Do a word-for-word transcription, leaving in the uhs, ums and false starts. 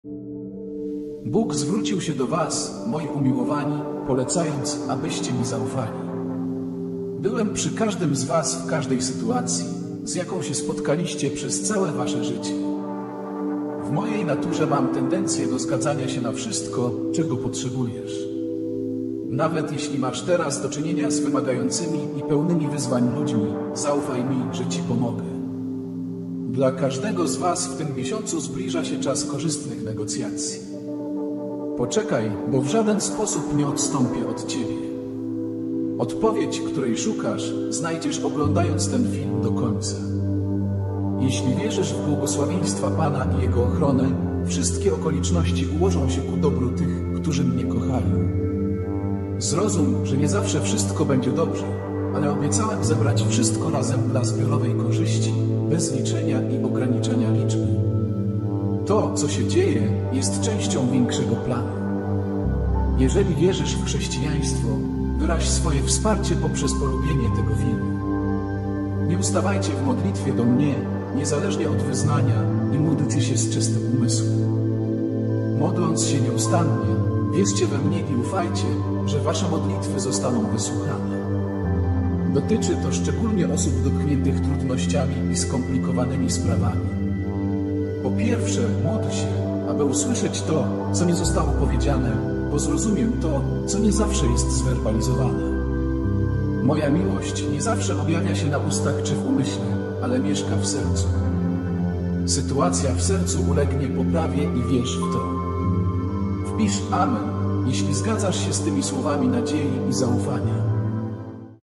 Bóg zwrócił się do was, moi umiłowani, polecając, abyście mi zaufali. Byłem przy każdym z was w każdej sytuacji, z jaką się spotkaliście przez całe wasze życie. W mojej naturze mam tendencję do zgadzania się na wszystko, czego potrzebujesz. Nawet jeśli masz teraz do czynienia z wymagającymi i pełnymi wyzwań ludźmi, zaufaj mi, że ci pomogę. Dla każdego z was w tym miesiącu zbliża się czas korzystnych negocjacji. Poczekaj, bo w żaden sposób nie odstąpię od ciebie. Odpowiedź, której szukasz, znajdziesz oglądając ten film do końca. Jeśli wierzysz w błogosławieństwa Pana i Jego ochronę, wszystkie okoliczności ułożą się ku dobru tych, którzy mnie kochają. Zrozum, że nie zawsze wszystko będzie dobrze, ale obiecałem zebrać wszystko razem dla zbiorowej korzyści, bez liczenia i ograniczenia liczby. To, co się dzieje, jest częścią większego planu. Jeżeli wierzysz w chrześcijaństwo, wyraź swoje wsparcie poprzez polubienie tego filmu. Nie ustawajcie w modlitwie do mnie, niezależnie od wyznania, i módlcie się z czystym umysłem. Modląc się nieustannie, wierzcie we mnie i ufajcie, że wasze modlitwy zostaną wysłuchane. Dotyczy to szczególnie osób dotkniętych trudnościami i skomplikowanymi sprawami. Po pierwsze, módl się, aby usłyszeć to, co nie zostało powiedziane, bo zrozumiem to, co nie zawsze jest zwerbalizowane. Moja miłość nie zawsze objawia się na ustach czy w umyśle, ale mieszka w sercu. Sytuacja w sercu ulegnie poprawie i wierz w to. Wpisz Amen, jeśli zgadzasz się z tymi słowami nadziei i zaufania.